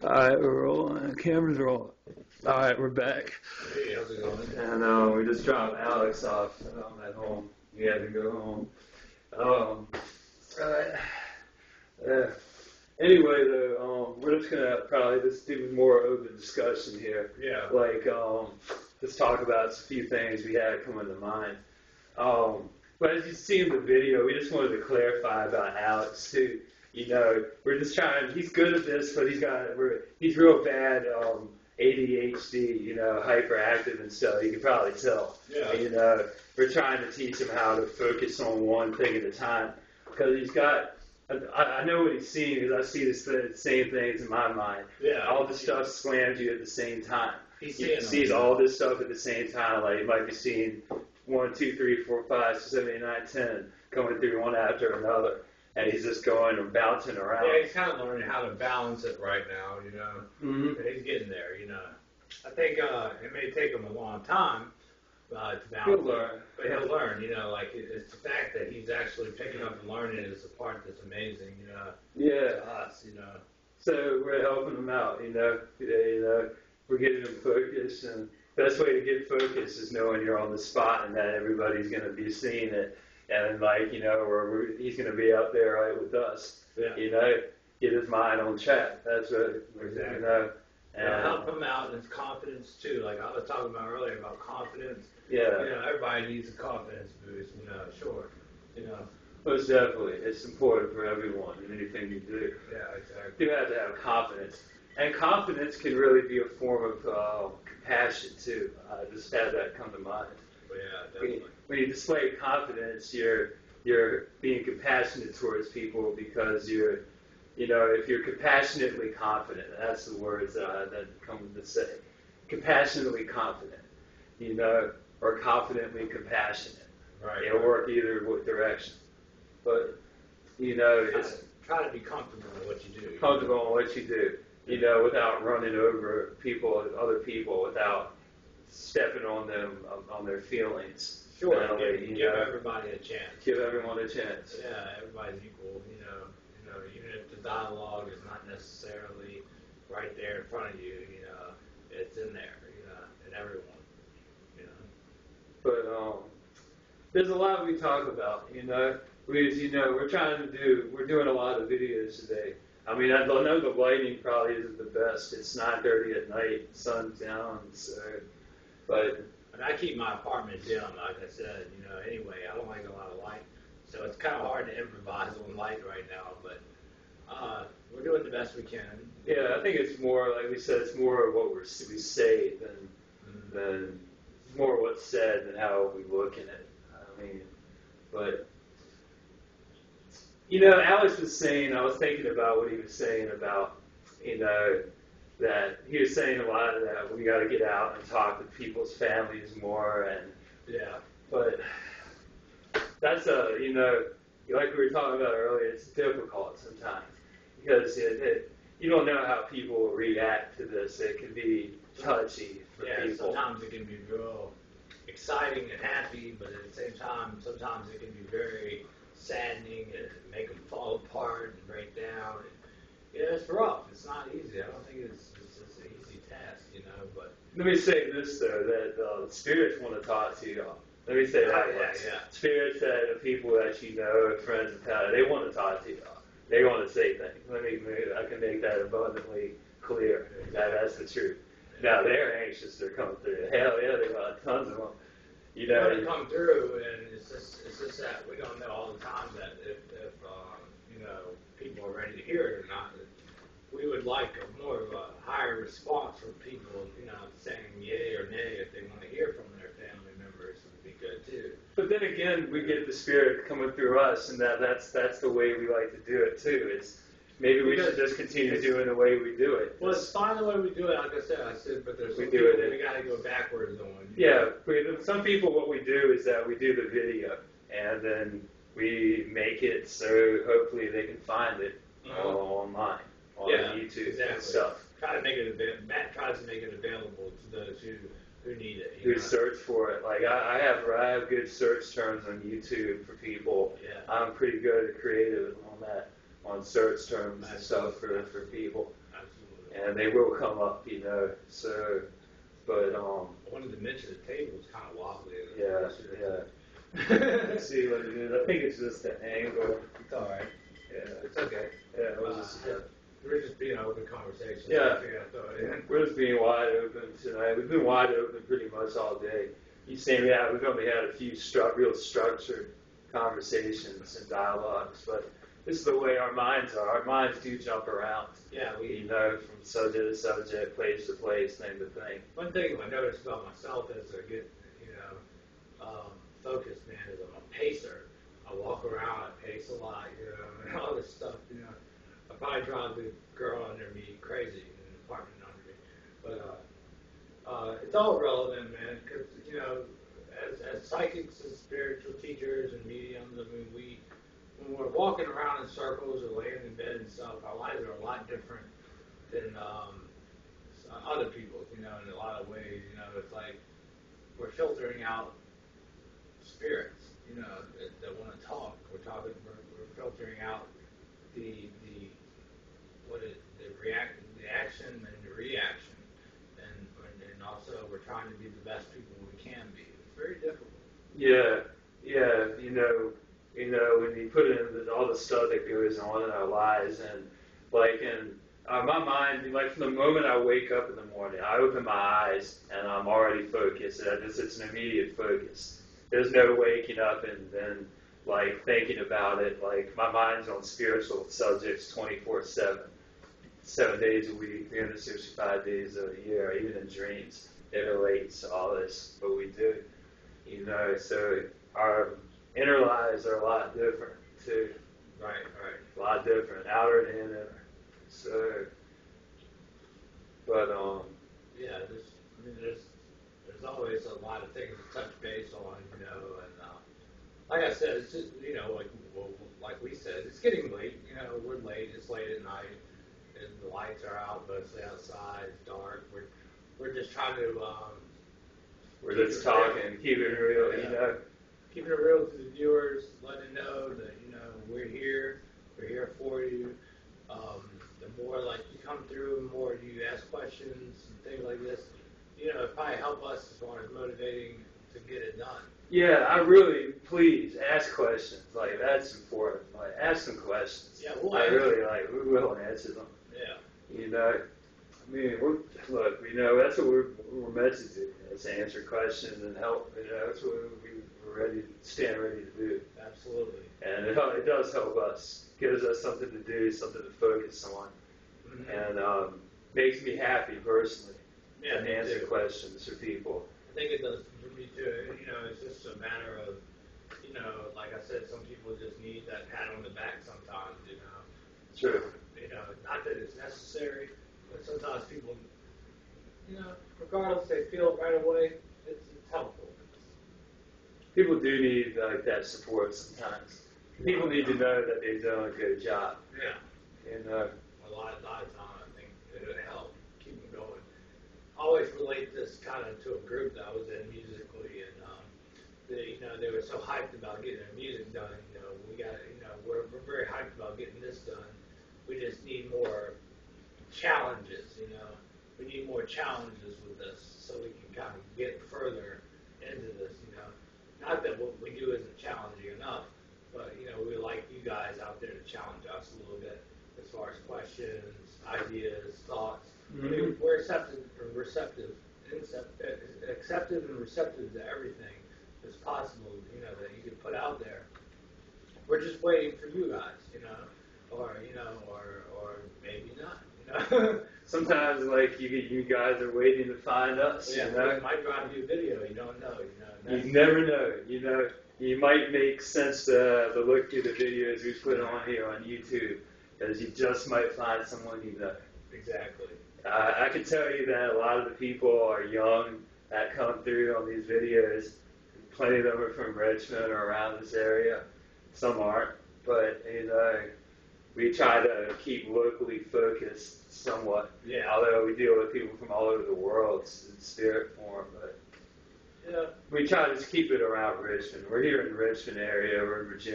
Alright, we're rolling. Cameras rolling. Alright, we're back. Hey, how's it going? And we just dropped Alex off at home. He had to go home. Anyway, though, we're just gonna probably just do more open discussion here. Yeah. Like, just talk about a few things we had come into mind. But as you see in the video, we just wanted to clarify about Alex too. You know, we're just trying. He's good at this, but he's real bad ADHD. You know, hyperactive and stuff. You can probably tell. Yeah. You know, we're trying to teach him how to focus on one thing at a time because he's got. I know what he's seeing because I see the same things in my mind. Yeah. All the stuff slams you at the same time. He sees all this stuff at the same time. Like you might be seeing 1, 2, 3, 4, 5, 6, 7, 8, 9, 10 coming through one after another. And he's just going and bouncing around. Yeah, he's kind of learning how to balance it right now, you know. Mm-hmm. But he's getting there, you know. I think it may take him a long time to balance He'll learn. But he'll learn, you know. Like, it's the fact that he's actually picking up and learning is the part that's amazing, you know. Yeah. To us, you know. So we're helping him out, you know. We're getting him focused. And the best way to get focused is knowing you're on the spot and that everybody's going to be seeing it. And like, you know, he's going to be out there right with us. Yeah. You know, get his mind on track. That's what Exactly. you know. And help him out in his confidence too. Like I was talking about earlier about confidence. Yeah. You know, everybody needs a confidence boost. You know, sure. You know. Most definitely, it's important for everyone in anything you do. Yeah, exactly. You have to have confidence, and confidence can really be a form of compassion too. Just have that come to mind. Yeah, definitely. When you display confidence, you're being compassionate towards people because if you're compassionately confident, that's the words that come to say. Compassionately confident, you know, or confidently compassionate. Right. It'll work either direction. But, you know, it's try to be comfortable in what you do. Comfortable in what you do, you know, without running over other people, without stepping on them, on their feelings. Sure, give everybody a chance. Give everyone a chance. Yeah, everybody's equal, you know, even if the dialogue is not necessarily right there in front of you, you know, it's in there, you know, in everyone, you know. But there's a lot we talk about, you know. We're doing a lot of videos today. I mean, I know the lighting probably isn't the best. It's 9:30 at night, sun's down, so, but I keep my apartment dim, like I said, you know, anyway, I don't like a lot of light, so it's kind of hard to improvise on light right now, but we're doing the best we can. Yeah, I think it's more, like we said, it's more of what we say than more what's said than how we look in it. I mean, but, you know, Alex was saying, I was thinking about what he was saying about, you know, that he was saying a lot of that we got to get out and talk to people's families more, and yeah, but that's you know, like we were talking about earlier, it's difficult sometimes because you don't know how people will react to this. It can be touchy for people. Sometimes it can be real exciting and happy, but at the same time, sometimes it can be very saddening and make them fall apart and break down. And, yeah, it's rough. It's not easy. I don't think it's an easy task, you know. But let me say this though, that spirits want to talk to y'all. Let me say that. Yeah. Spirits that the people that you know, friends and family, they want to talk to y'all. They want to say things. I can make that abundantly clear. That's the truth. Now they're anxious to come through. Hell yeah, they got tons of them. You know, they come through, and it's just that we don't know all the time that if you know, people are ready to hear it or not. We would like more of a higher response from people, you know, saying yay or nay if they want to hear from their family members would be good too. But then again, we get the spirit coming through us, and that's the way we like to do it too. It's maybe we should just continue doing the way we do it. Well, it's fine the way we do it. Like I said, but there's some people that we got to go backwards on. Yeah, some people, what we do is that we do the video, and then we make it so hopefully they can find it online. On YouTube and stuff. Try to make it available. Matt tries to make it available to those who need it. Who search for it. Like I have good search terms on YouTube for people. Yeah. I'm pretty good at creative on search terms and stuff for people. Absolutely. And they will come up, so, but, I wanted to mention the table is kind of wobbly. yeah. Let's see what it is. I think it's just the angle. It's all right. Yeah. It's okay. Yeah, it was just, we're just being an open conversation. Yeah. So We're just being wide open tonight. We've been wide open pretty much all day. You see, we've only had a few real structured conversations and dialogues, but this is the way our minds are. Our minds do jump around. Yeah, from subject to subject, place to place, thing to thing. One thing I noticed about myself as I get, focused, man, is I'm a pacer. I walk around, I pace a lot, and all this stuff, I probably drive the girl under me crazy in the apartment under me. But it's all relevant, man, because, as psychics and spiritual teachers and mediums, when we're walking around in circles or laying in bed and stuff, our lives are a lot different than other people's, in a lot of ways. It's like we're filtering out spirits, that want to talk. We're filtering out the action and the reaction, and also we're trying to be the best people we can be. It's very difficult. Yeah, when you put in all the stuff that goes on in our lives, and my mind, from the moment I wake up in the morning, I open my eyes and I'm already focused. It's an immediate focus. There's no waking up and then thinking about it. My mind's on spiritual subjects 24/7, 7 days a week, 365 days a year, even in dreams. It relates to all this, what we do. So our inner lives are a lot different too. Right. A lot different, outer and inner. So, but yeah, there's always a lot of things to touch base on, and like I said, it's just like we said, it's getting late. We're late. It's late at night, and the lights are out, mostly outside. It's dark. We're just trying to we're just talking, keeping it real, keeping it real to the viewers, letting them know that we're here for you. The more you come through, the more you ask questions and things like this, it probably help us as far as motivating to get it done. Yeah, please ask questions. That's important. Ask some questions. Yeah, we will answer them. Yeah. That's what we're meant to do. Is answer questions and help. That's what we're stand ready to do. Absolutely. And it does help us. Gives us something to do, something to focus on, and makes me happy personally. Yeah, to answer questions for people. I think it does for me too. It's just a matter of, like I said, some people just need that pat on the back sometimes. True. Not that it's necessary, but sometimes people, regardless, they feel it right away. It's helpful. People do need that support sometimes. People need to know that they've done a good job. Yeah. A lot of time, I think it'll help keep them going. I always relate this kind of to a group that I was in musically, and they were so hyped about getting their music done. We're very hyped about getting this done. We just need more challenges. We need more challenges with this so we can kind of get further into this. Not that what we do isn't challenging enough, but we like you guys out there to challenge us a little bit as far as questions, ideas, thoughts. Mm-hmm. We're accepted and receptive to everything that's possible, that you can put out there. We're just waiting for you guys, or maybe not, Sometimes, you guys are waiting to find us, Yeah, we might drive you a video, you don't know, You never know, You might make sense to look through the videos we put on here on YouTube, because you just might find someone you know. Exactly. I can tell you that a lot of the people are young that come through on these videos. Plenty of them are from Richmond or around this area. Some aren't, but we try to keep locally focused somewhat. Yeah. Although we deal with people from all over the world in spirit form, but yeah, we try to just keep it around Richmond. We're here in the Richmond area. We're in Virginia.